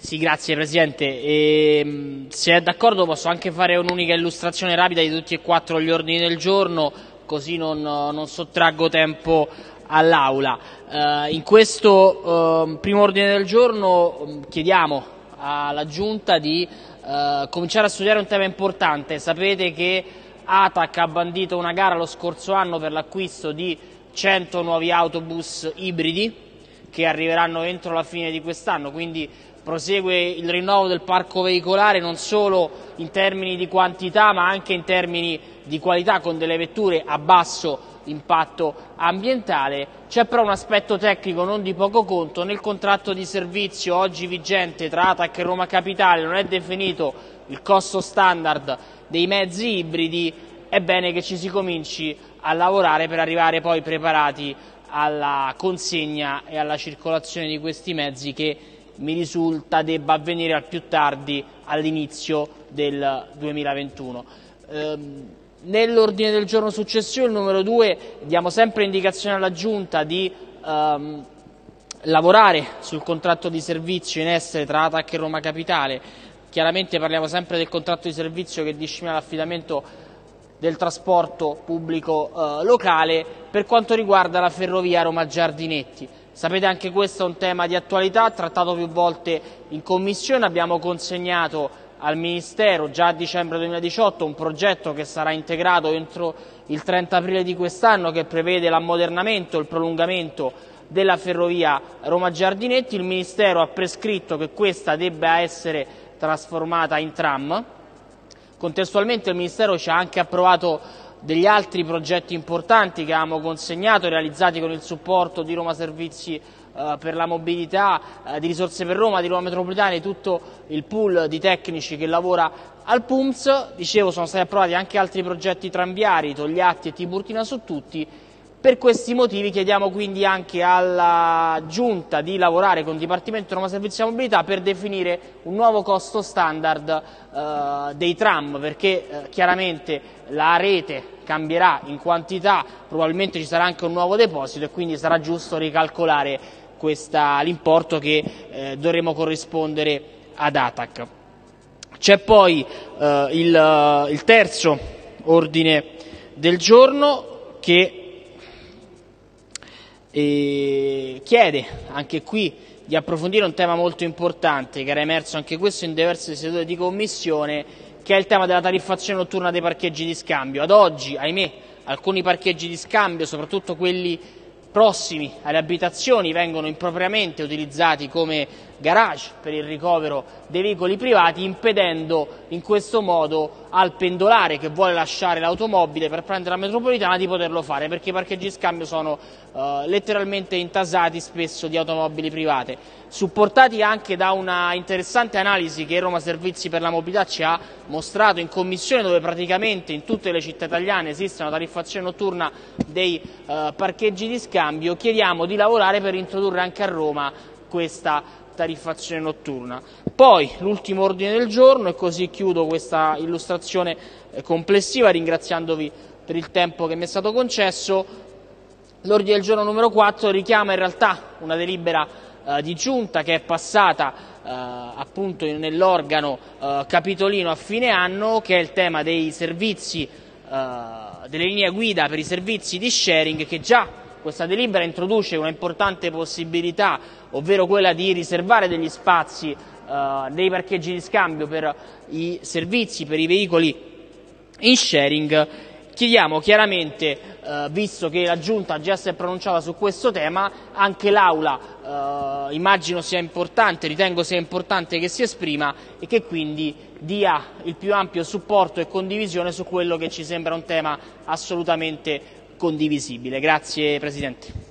Sì, grazie Presidente. Se è d'accordo posso anche fare un'unica illustrazione rapida di tutti e quattro gli ordini del giorno, così non sottraggo tempo all'Aula. In questo primo ordine del giorno chiediamo alla Giunta di cominciare a studiare un tema importante. Sapete che ATAC ha bandito una gara lo scorso anno per l'acquisto di 100 nuovi autobus ibridi che arriveranno entro la fine di quest'anno, quindi prosegue il rinnovo del parco veicolare non solo in termini di quantità ma anche in termini di qualità, con delle vetture a basso impatto ambientale. C'è però un aspetto tecnico non di poco conto: nel contratto di servizio oggi vigente tra ATAC e Roma Capitale non è definito il costo standard dei mezzi ibridi. È bene che ci si cominci a lavorare per arrivare poi preparati alla consegna e alla circolazione di questi mezzi, che mi risulta debba avvenire al più tardi all'inizio del 2021. Nell'ordine del giorno successivo, il numero 2, diamo sempre indicazione alla Giunta di lavorare sul contratto di servizio in essere tra ATAC e Roma Capitale. Chiaramente parliamo sempre del contratto di servizio che disciplina l'affidamento del trasporto pubblico locale per quanto riguarda la ferrovia Roma Giardinetti. Sapete, anche questo è un tema di attualità, trattato più volte in Commissione. Abbiamo consegnato al Ministero già a dicembre 2018 un progetto che sarà integrato entro il 30 aprile di quest'anno, che prevede l'ammodernamento e il prolungamento della ferrovia Roma Giardinetti. Il Ministero ha prescritto che questa debba essere trasformata in tram. Contestualmente il Ministero ci ha anche approvato degli altri progetti importanti che avevamo consegnato, realizzati con il supporto di Roma Servizi per la mobilità, di Risorse per Roma, di Roma Metropolitana, di tutto il pool di tecnici che lavora al PUMS. Dicevo, sono stati approvati anche altri progetti tranviari, Togliatti e Tiburtina su tutti. Per questi motivi chiediamo quindi anche alla Giunta di lavorare con il Dipartimento Roma Servizi e Mobilità per definire un nuovo costo standard dei tram, perché chiaramente la rete cambierà in quantità, probabilmente ci sarà anche un nuovo deposito e quindi sarà giusto ricalcolare l'importo che dovremo corrispondere ad ATAC. C'è poi il terzo ordine del giorno che chiede anche qui di approfondire un tema molto importante che era emerso anche questo in diverse sedute di Commissione, che è il tema della tariffazione notturna dei parcheggi di scambio. Ad oggi, ahimè, alcuni parcheggi di scambio, soprattutto quelli prossimi alle abitazioni, vengono impropriamente utilizzati come garage per il ricovero dei veicoli privati, impedendo in questo modo al pendolare che vuole lasciare l'automobile per prendere la metropolitana di poterlo fare, perché i parcheggi di scambio sono letteralmente intasati spesso di automobili private. Supportati anche da una interessante analisi che Roma Servizi per la Mobilità ci ha mostrato in Commissione, dove praticamente in tutte le città italiane esiste una tariffazione notturna dei parcheggi di scambio, chiediamo di lavorare per introdurre anche a Roma questa tariffazione notturna. Poi l'ultimo ordine del giorno, e così chiudo questa illustrazione complessiva ringraziandovi per il tempo che mi è stato concesso. L'ordine del giorno numero 4 richiama in realtà una delibera di Giunta che è passata appunto nell'organo capitolino a fine anno, che è il tema dei servizi, delle linee guida per i servizi di sharing, che già questa delibera introduce una importante possibilità, ovvero quella di riservare degli spazi nei parcheggi di scambio per i servizi, per i veicoli in sharing. Chiediamo chiaramente, visto che la Giunta già si è pronunciata su questo tema, anche l'Aula immagino sia importante, ritengo sia importante che si esprima e che quindi dia il più ampio supporto e condivisione su quello che ci sembra un tema assolutamente condivisibile. Grazie Presidente.